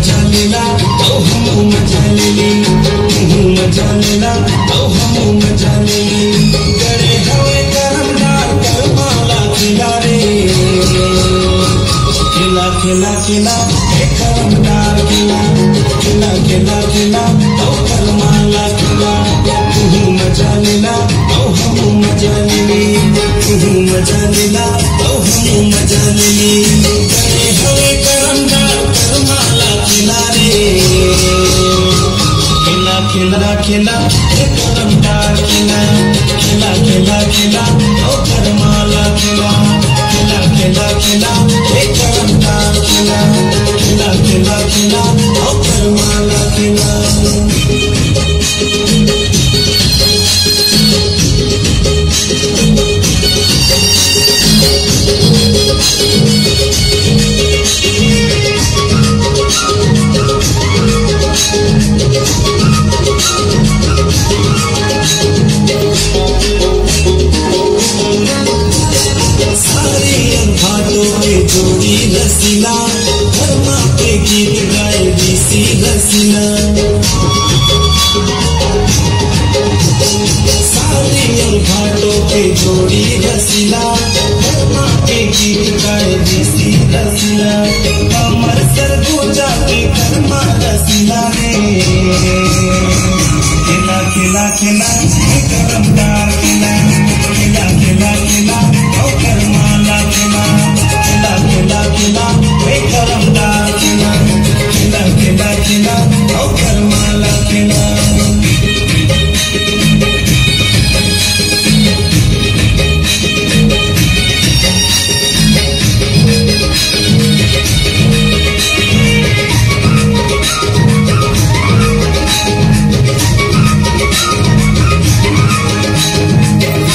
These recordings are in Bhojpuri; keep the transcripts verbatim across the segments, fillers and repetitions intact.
मजा लेला औ हम मजा लेली तू मजा लेला औ हम मजा लेली करे हवे करमदार करमाला खिला रे खिला खिला खिला हे करमदार खिला खिला खिला खिला औ करमाला खिला तू मजा लेला औ हम मजा लेली तू मजा लेला औ हम मजा लेली करे हवे करमदार करमाला खिला रे खिला खिला खिला हे करमदार खिला खिला खिला खिला औ करमाला खिला खिला खिला खिला हे करमदार खिला खिला खिला खिला औ करमाला खिला जोड़ी रसीला धर्मा पे गीत गाए बीसी रसीला सारे और घाटों पे जोड़ी रसीला धर्मा पे गीत गाए बीसी रसीला कमर सर पूजा के धर्मा रसीला रे खिला खिला खिला करमदार खिला खिला खिला खिला औ करमाला खिला खिला खिला खिला हे करमदार खिला खिला खिला खिला औ करमाला खिला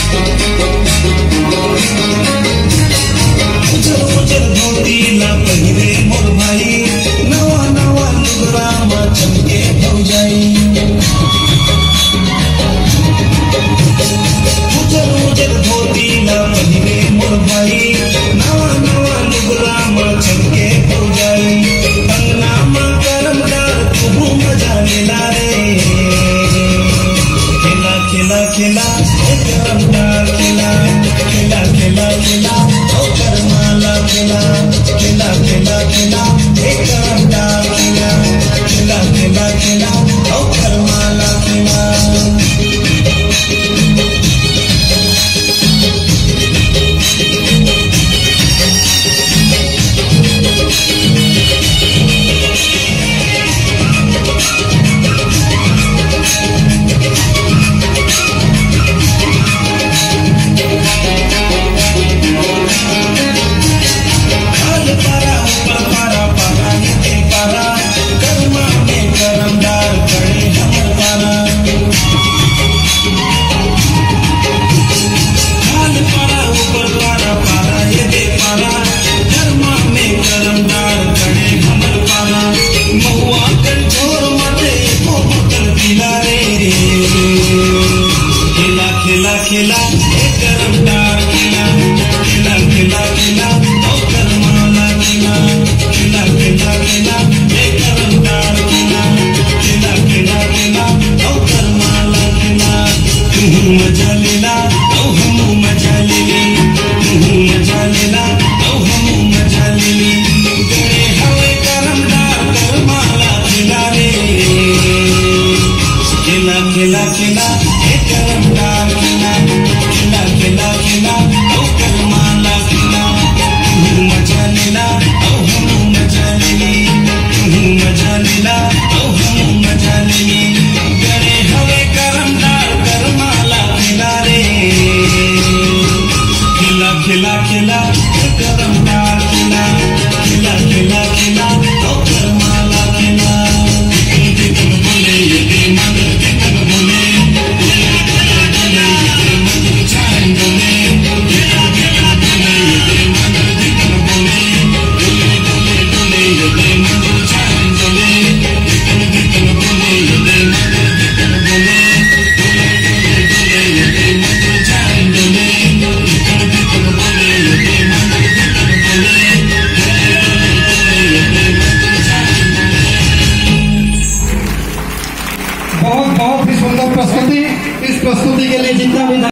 उजल उजल धोती ला प्रस्तुति, इस प्रस्तुति के लिए जितना भी